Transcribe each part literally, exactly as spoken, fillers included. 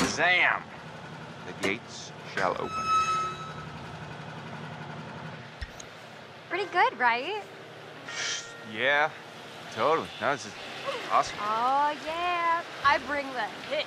Shazam! The gates shall open. Pretty good, right? Yeah, totally. No, this is awesome. Oh, yeah. I bring the hits.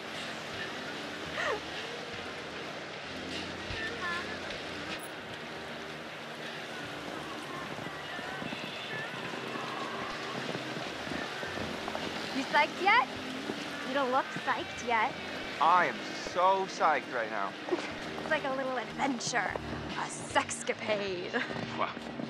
You psyched yet? You don't look psyched yet. I am so psyched right now. It's like a little adventure. A sexcapade. Wow.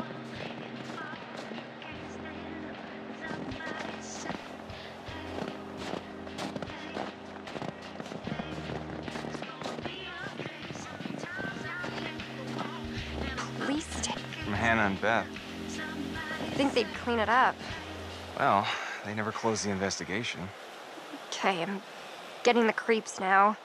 Police stick. From Hannah and Beth. I think they'd clean it up. Well, they never closed the investigation. Okay, I'm getting the creeps now.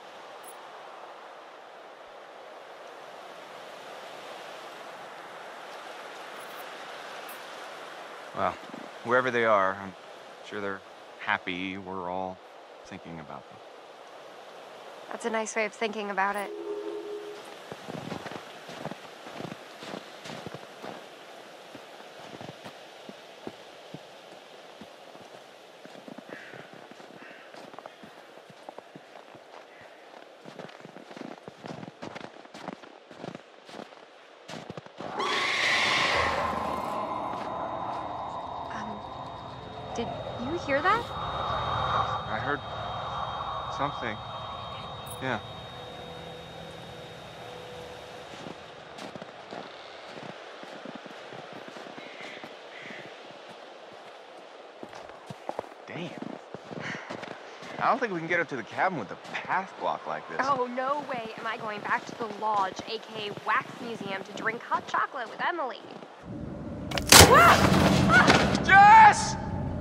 Well, wherever they are, I'm sure they're happy we're all thinking about them. That's a nice way of thinking about it. Did you hear that? I heard something. Yeah. Damn. I don't think we can get up to the cabin with a path block like this. Oh, no way am I going back to the lodge, aka Wax Museum, to drink hot chocolate with Emily. Jess!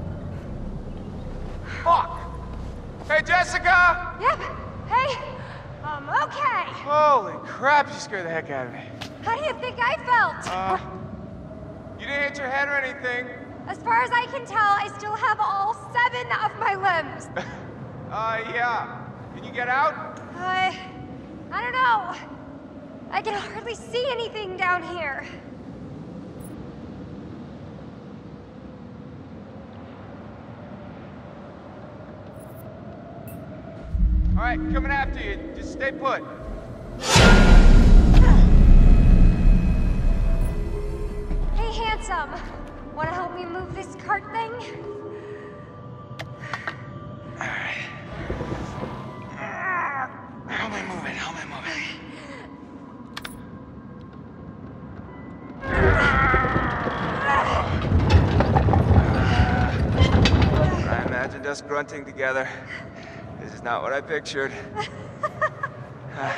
Fuck! Hey, Jessica! Yep. Hey, I'm okay. Holy crap, you scared the heck out of me. How do you think I felt? Uh, you didn't hit your head or anything. As far as I can tell, I still have all seven of my limbs. Uh, yeah. Can you get out? I... I don't know. I can hardly see anything down here. All right, coming after you. Just stay put. Hey, handsome. Want to help me move this cart thing? All right. Help me move it. Help me move it. I imagined us grunting together. This is not what I pictured. uh.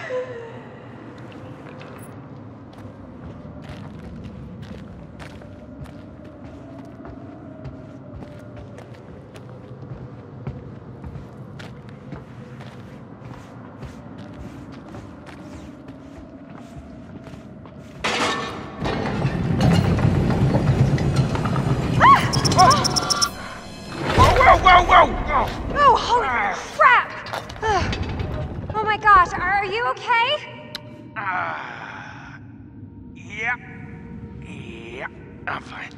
Oh, holy crap! Oh my gosh, are you okay? Uh, yeah. Yeah, I'm fine.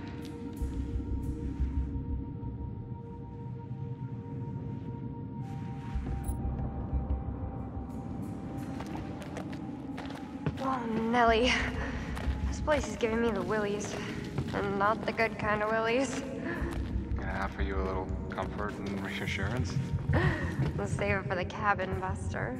Oh, Nelly. This place is giving me the willies. And not the good kind of willies. Can I offer you a little comfort and reassurance? Let's save it for the cabin buster.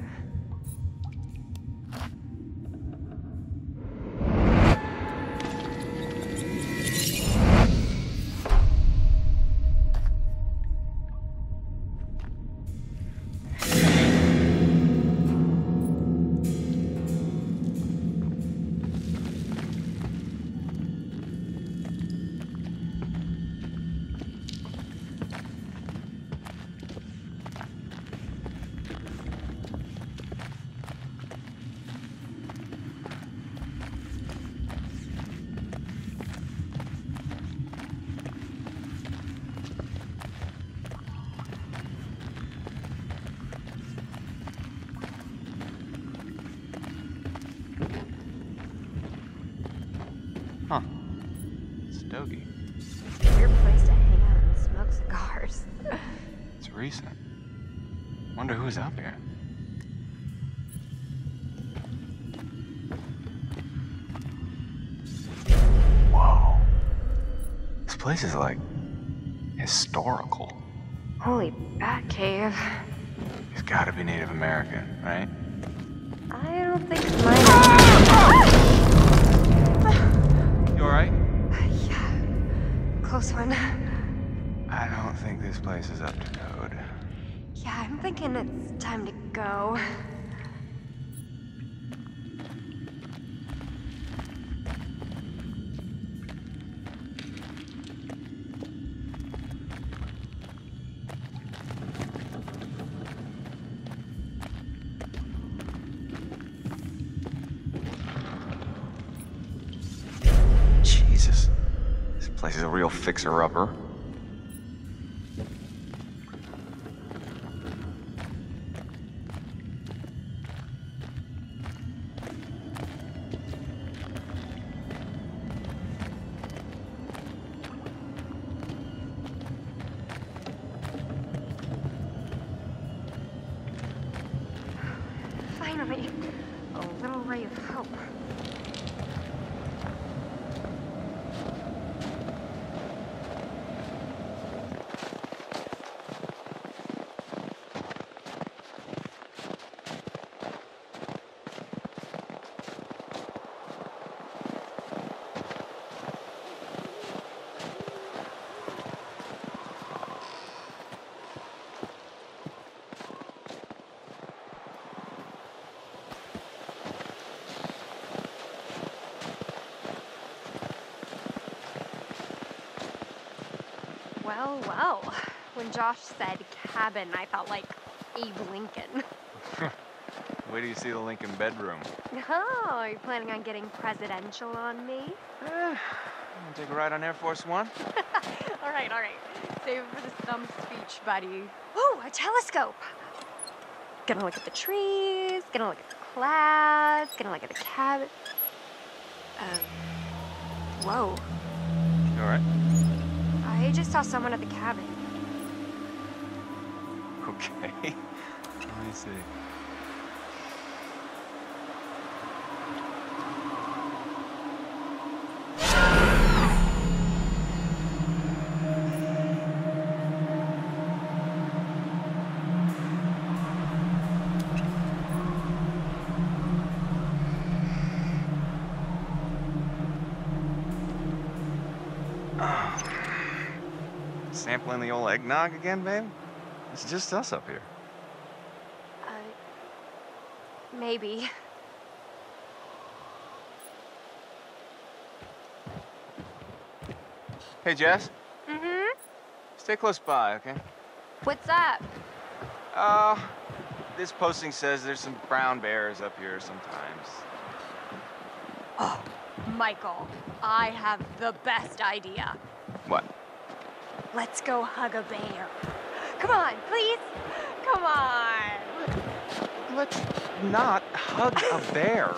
recent. Wonder who's up here. Whoa. This place is like historical. Holy bat cave. He's gotta be Native American, right? I don't think it's mine. You alright? Yeah. Close one. I don't think this place is up to code. Yeah, I'm thinking it's time to go. Jesus. This place is a real fixer-upper. Finally, a little ray of hope. Well, well. When Josh said cabin, I felt like Abe Lincoln. Wait till you see the Lincoln bedroom. Oh, are you planning on getting presidential on me? Eh, wanna take a ride on Air Force One? All right, all right. Save it for the stump speech, buddy. Ooh, a telescope. Gonna look at the trees, gonna look at the clouds, gonna look at the cabin. Um, whoa. You alright? I just saw someone at the cabin. Okay. Let me see. Sampling the old eggnog again, babe? It's just us up here. Uh, maybe. Hey, Jess. Mm-hmm. Stay close by, okay? What's up? Uh, this posting says there's some brown bears up here sometimes. Oh, Michael, I have the best idea. What? Let's go hug a bear. Come on, please. Come on. Let's not hug a bear.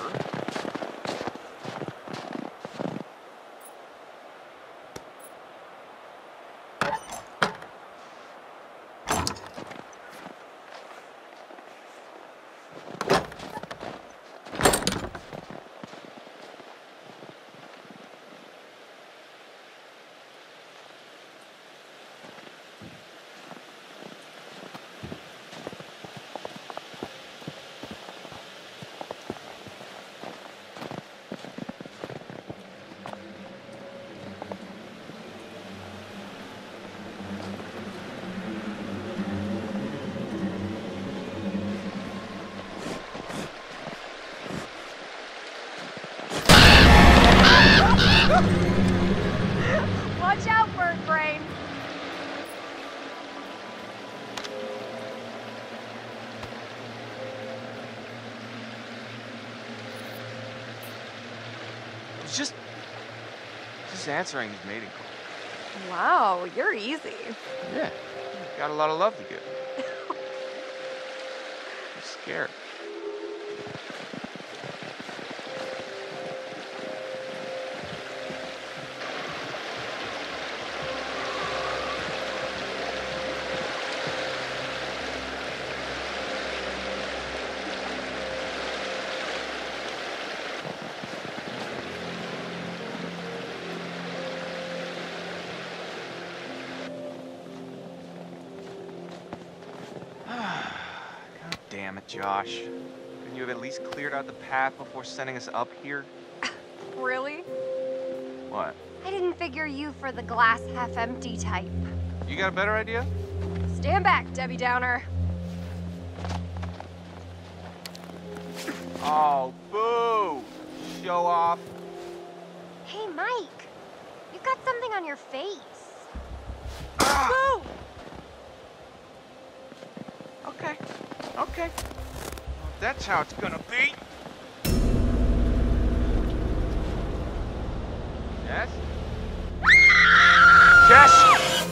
Watch out, bird brain. It's just... just answering his mating call. Wow, you're easy. Yeah. Got a lot of love to give. I'm scared. damn it, Josh. Couldn't you have at least cleared out the path before sending us up here? Really? What? I didn't figure you for the glass half empty type. You got a better idea? Stand back, Debbie Downer. Oh, boo! Show off. Hey, Mike. You've got something on your face. Ah! Boo! Okay, okay. That's how it's gonna be. Jess? Jess!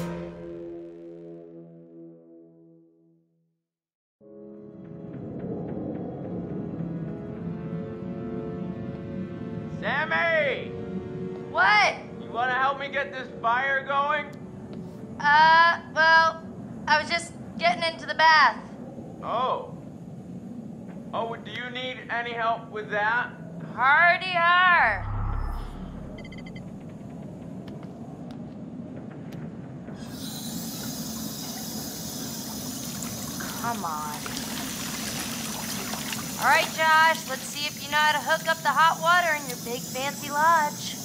Sammy! What? You wanna help me get this fire going? Uh, well, I was just getting into the bath. Oh. Oh, do you need any help with that? Hardy har. Come on. All right, Josh, let's see if you know how to hook up the hot water in your big fancy lodge.